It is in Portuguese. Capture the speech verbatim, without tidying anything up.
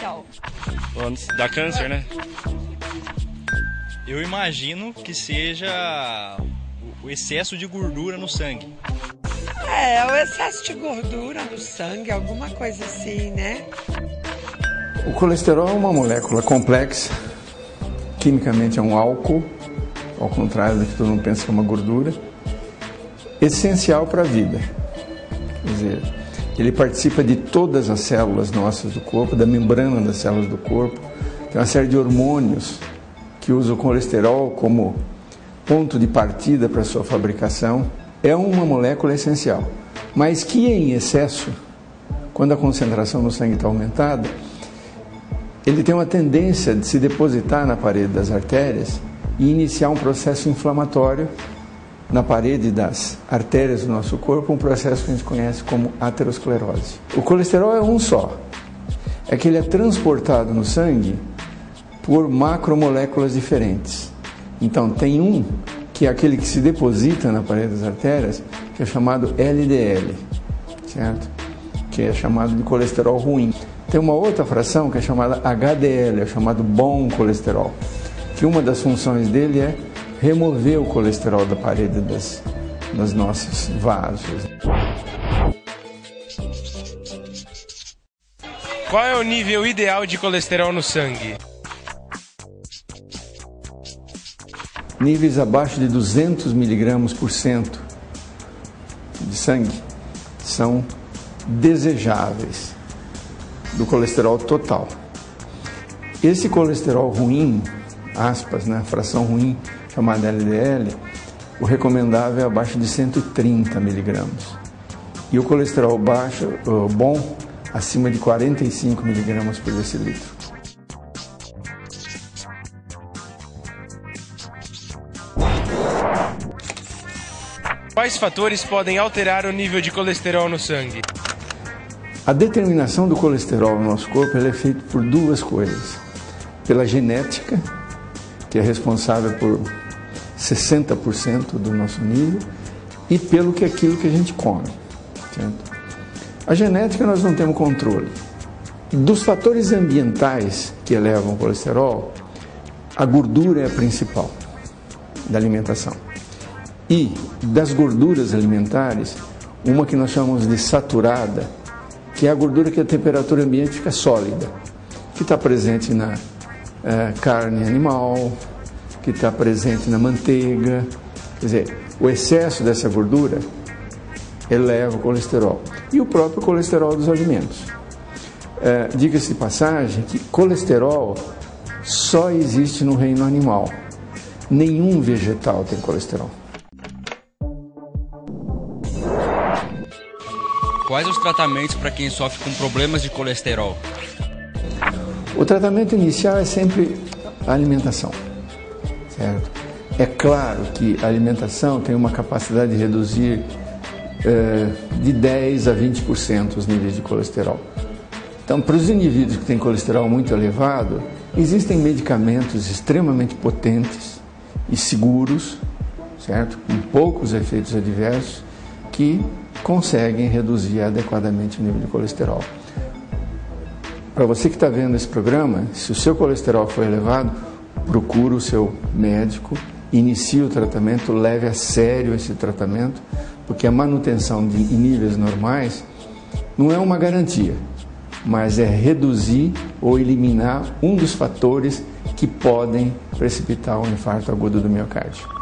colesterol? Dá câncer, né? Eu imagino que seja o excesso de gordura no sangue. É, o excesso de gordura no sangue, alguma coisa assim, né? O colesterol é uma molécula complexa, quimicamente é um álcool, ao contrário do que todo mundo pensa que é uma gordura, essencial para a vida. Quer dizer, ele participa de todas as células nossas do corpo, da membrana das células do corpo, tem uma série de hormônios que usam o colesterol como ponto de partida para a sua fabricação. É uma molécula essencial, mas que em excesso, quando a concentração no sangue está aumentada, ele tem uma tendência de se depositar na parede das artérias e iniciar um processo inflamatório na parede das artérias do nosso corpo, um processo que a gente conhece como aterosclerose. O colesterol é um só, é que ele é transportado no sangue por macromoléculas diferentes. Então tem um que é aquele que se deposita na parede das artérias, que é chamado L D L, certo? Que é chamado de colesterol ruim. Tem uma outra fração que é chamada H D L, é chamado bom colesterol, que uma das funções dele é remover o colesterol da parede das, das nossos vasos. Qual é o nível ideal de colesterol no sangue? Níveis abaixo de duzentos miligramas por cento de sangue são desejáveis do colesterol total. Esse colesterol ruim, aspas, né, fração ruim, chamada L D L, o recomendável é abaixo de cento e trinta miligramas. E o colesterol baixo, uh, bom, acima de quarenta e cinco miligramas por decilitro. Quais fatores podem alterar o nível de colesterol no sangue? A determinação do colesterol no nosso corpo ela é feita por duas coisas. Pela genética, que é responsável por sessenta por cento do nosso nível, e pelo que aquilo que a gente come. Certo? A genética nós não temos controle. Dos fatores ambientais que elevam o colesterol, a gordura é a principal da alimentação. E das gorduras alimentares, uma que nós chamamos de saturada, que é a gordura que a temperatura ambiente fica sólida, que está presente na é, carne animal, que está presente na manteiga. Quer dizer, o excesso dessa gordura eleva o colesterol. E o próprio colesterol dos alimentos. É, diga-se de passagem que colesterol só existe no reino animal. Nenhum vegetal tem colesterol. Quais os tratamentos para quem sofre com problemas de colesterol? O tratamento inicial é sempre a alimentação, certo? É claro que a alimentação tem uma capacidade de reduzir é, de dez a vinte por cento os níveis de colesterol. Então, para os indivíduos que têm colesterol muito elevado, existem medicamentos extremamente potentes e seguros, certo? Com poucos efeitos adversos, que conseguem reduzir adequadamente o nível de colesterol. Para você que está vendo esse programa, se o seu colesterol for elevado, procure o seu médico, inicie o tratamento, leve a sério esse tratamento, porque a manutenção de níveis normais não é uma garantia, mas é reduzir ou eliminar um dos fatores que podem precipitar um infarto agudo do miocárdio.